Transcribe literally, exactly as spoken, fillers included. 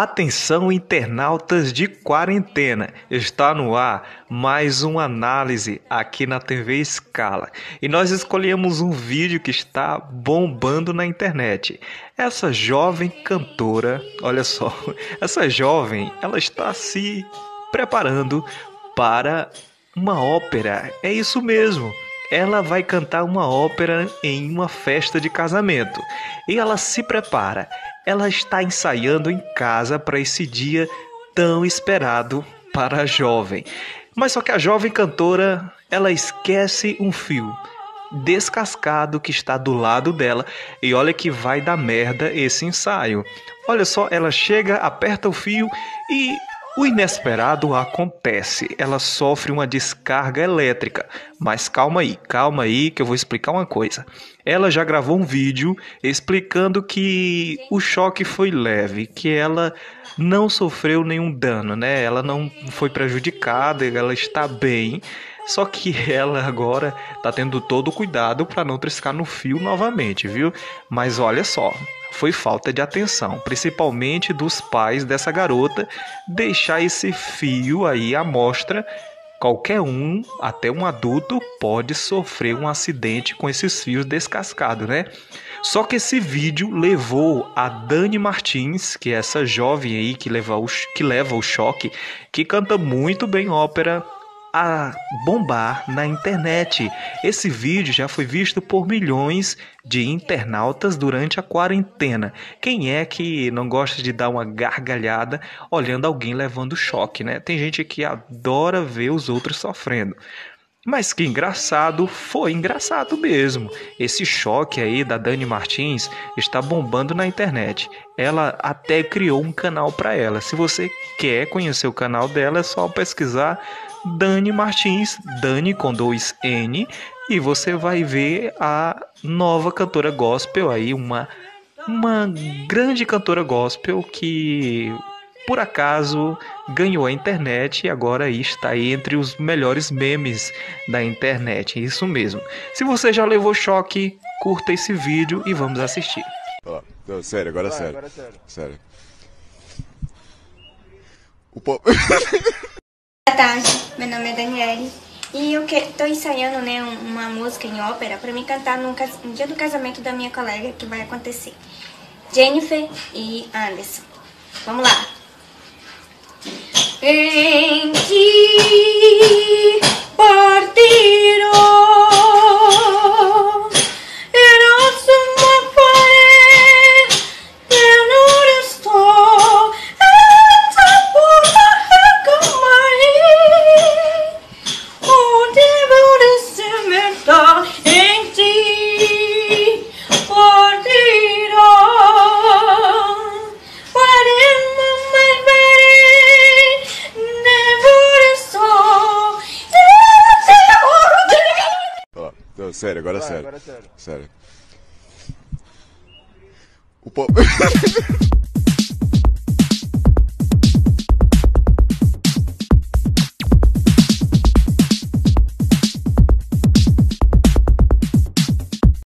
Atenção, internautas de quarentena, está no ar mais uma análise aqui na T V Scala e nós escolhemos um vídeo que está bombando na internet. Essa jovem cantora, olha só, essa jovem, ela está se preparando para uma ópera, é isso mesmo. Ela vai cantar uma ópera em uma festa de casamento e ela se prepara. Ela está ensaiando em casa para esse dia tão esperado para a jovem. Mas só que a jovem cantora, ela esquece um fio descascado que está do lado dela e olha que vai dar merda esse ensaio. Olha só, ela chega, aperta o fio e o inesperado acontece, ela sofre uma descarga elétrica, mas calma aí, calma aí que eu vou explicar uma coisa. Ela já gravou um vídeo explicando que o choque foi leve, que ela não sofreu nenhum dano, né? Ela não foi prejudicada, ela está bem, só que ela agora está tendo todo o cuidado para não triscar no fio novamente, viu? Mas olha só, foi falta de atenção, principalmente dos pais dessa garota, deixar esse fio aí à mostra. Qualquer um, até um adulto, pode sofrer um acidente com esses fios descascados, né? Só que esse vídeo levou a Dani Martins, que é essa jovem aí que leva o, que leva o choque, que canta muito bem ópera, a bombar na internet. Esse vídeo já foi visto por milhões de internautas durante a quarentena. Quem é que não gosta de dar uma gargalhada olhando alguém levando choque, né? Tem gente que adora ver os outros sofrendo. Mas que engraçado, foi engraçado mesmo. Esse choque aí da Dani Martins está bombando na internet. Ela até criou um canal para ela. Se você quer conhecer o canal dela, é só pesquisar Dani Martins, Dani com dois N, e você vai ver a nova cantora gospel aí, uma, uma grande cantora gospel que por acaso ganhou a internet e agora está entre os melhores memes da internet, isso mesmo. Se você já levou choque, curta esse vídeo e vamos assistir. Ó, não, sério, agora Vai, sério. agora é sério. Sério. O po... Boa tarde, meu nome é Daniele e eu estou ensaiando, né, uma música em ópera para me cantar no, cas... no dia do casamento da minha colega que vai acontecer. Jennifer e Anderson. Vamos lá. Em ti partirò, eras uma pared que não restou, essa porta recamai, onde vou descer em ti partirò, faremos mais bem, never saw. Ó, não, sério, agora Vai, sério. agora é sério. Sério. O po...